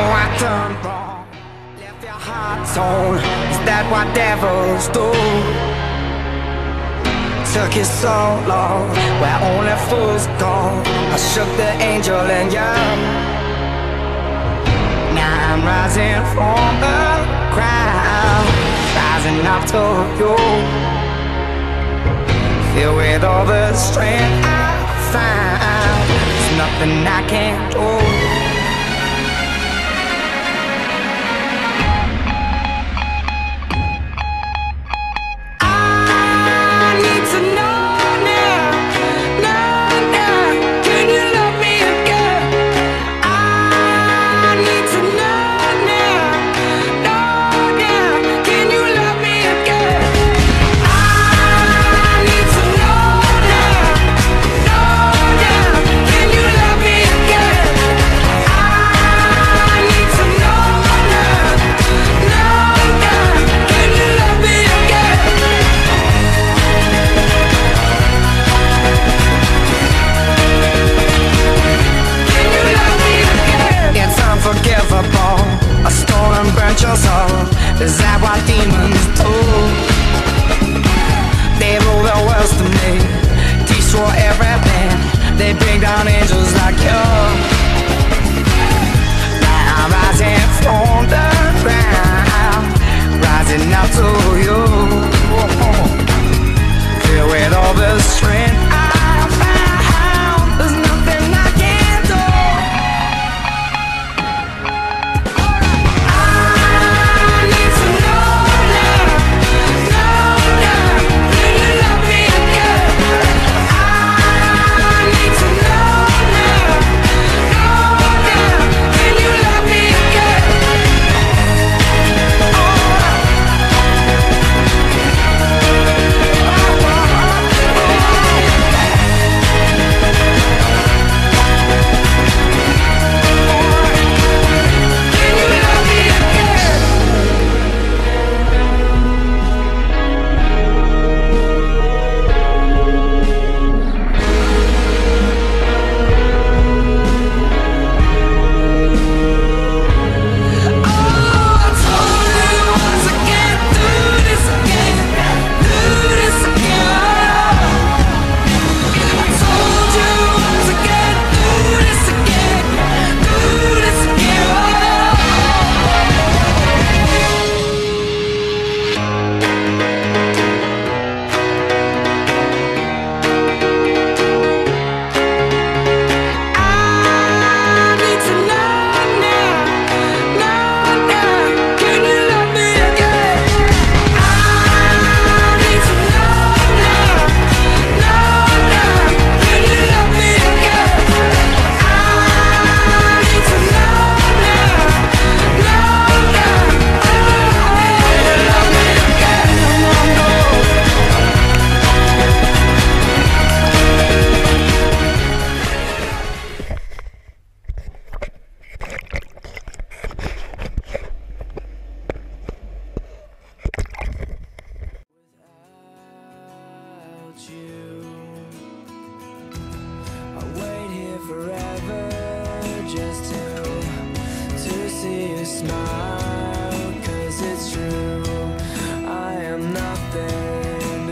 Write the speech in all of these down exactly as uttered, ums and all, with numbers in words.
I done wrong. Left your heart torn. Is that what devils do? Took you so long, where only fools go. I shook the angel in you. Now I'm rising from the ground, rising up to you. Filled with all the strength I found, there's nothing I can't do. A stolen burnt your soul. Is that what demons do? They rule the world to me, destroy everything. They bring down angels like you. Now I'm rising from the ground, rising up to you. Filled with all the strength I found, there's nothing I can't do. Forever just to, to see you smile, 'cause it's true, I am nothing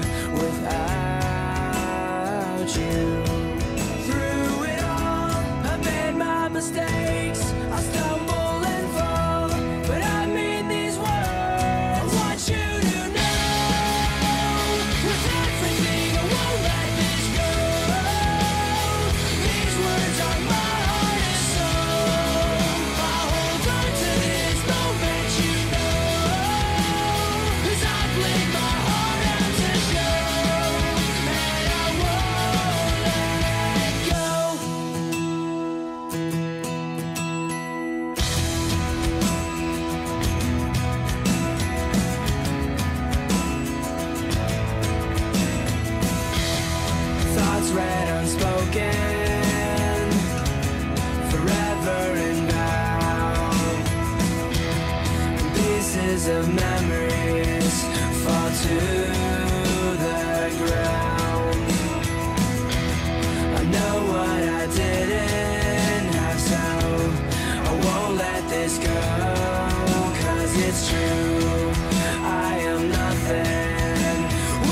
without you. Through it all, I made my mistakes, I stumble and fall, but I mean these words, I want you to know, with everything I won't let this go. These words are my heart and soul. I hold on to this moment, you know, 'cause I played my heart out to show, and I won't let go. Thoughts read unspoken, forever inbound. Pieces of memories fall to the ground. I know what I didn't have, so I won't let this this go, 'cause it's true, I am nothing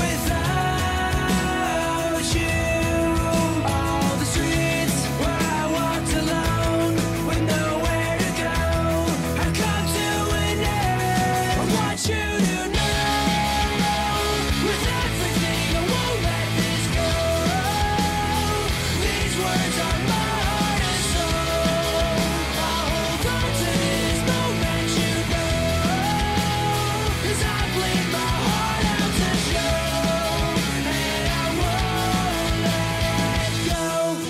without you. All the streets where I walked alone with nowhere to go have come to an end. I want you to know, with everything I won't let this go. These words are my heart and soul. I'll hold on to this moment, you know, 'cause I bleed my heart out to show, and I won't let go.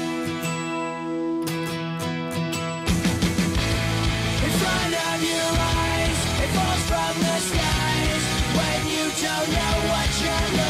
In front of your eyes, it falls from the skies when you don't know what you're looking